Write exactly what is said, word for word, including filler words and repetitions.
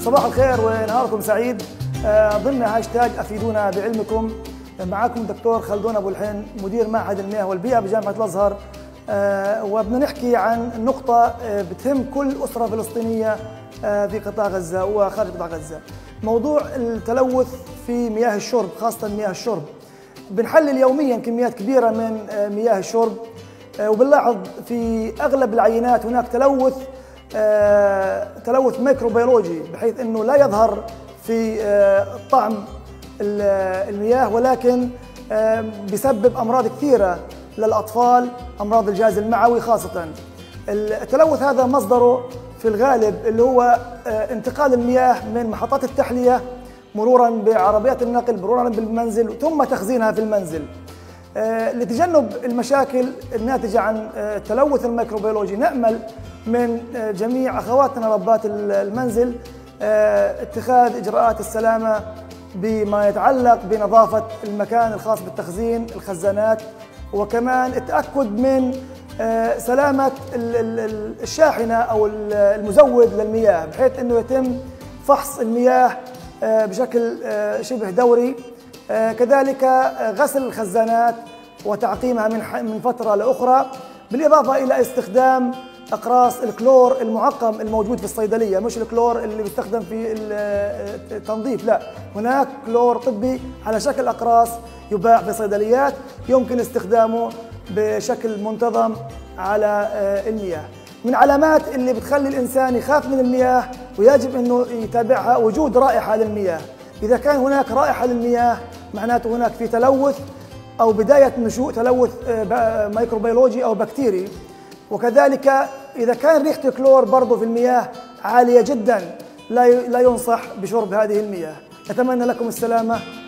صباح الخير ونهاركم سعيد. ضمن هاشتاج أفيدونا بعلمكم معكم دكتور خلدون أبو الحين مدير معهد المياه والبيئة بجامعة الأزهر، وبدنا نحكي عن نقطة بتهم كل أسرة فلسطينية في قطاع غزة وخارج قطاع غزة، موضوع التلوث في مياه الشرب، خاصة مياه الشرب. بنحلل يوميا كميات كبيرة من مياه الشرب، وبنلاحظ في أغلب العينات هناك تلوث تلوث ميكروبيولوجي، بحيث أنه لا يظهر في طعم المياه، ولكن بيسبب أمراض كثيرة للأطفال، أمراض الجهاز المعوي خاصة. التلوث هذا مصدره في الغالب اللي هو انتقال المياه من محطات التحلية مرورا بعربيات النقل، مرورا بالمنزل، ثم تخزينها في المنزل. لتجنب المشاكل الناتجة عن التلوث الميكروبيولوجي، نأمل من جميع أخواتنا ربات المنزل اتخاذ إجراءات السلامة بما يتعلق بنظافة المكان الخاص بالتخزين، الخزانات، وكمان التأكد من سلامة الشاحنة أو المزود للمياه، بحيث أنه يتم فحص المياه بشكل شبه دوري. كذلك غسل الخزانات وتعقيمها من فترة لأخرى، بالإضافة إلى استخدام أقراص الكلور المعقم الموجود في الصيدلية، مش الكلور اللي بيستخدم في التنظيف، لا، هناك كلور طبي على شكل أقراص يباع في الصيدليات، يمكن استخدامه بشكل منتظم على المياه. من علامات اللي بتخلي الإنسان يخاف من المياه ويجب أنه يتابعها وجود رائحة للمياه. إذا كان هناك رائحة للمياه معناته هناك في تلوث أو بداية نشوء تلوث ميكروبيولوجي أو بكتيري. وكذلك إذا كان ريحة الكلور برضه في المياه عالية جدا، لا لا ينصح بشرب هذه المياه. أتمنى لكم السلامة.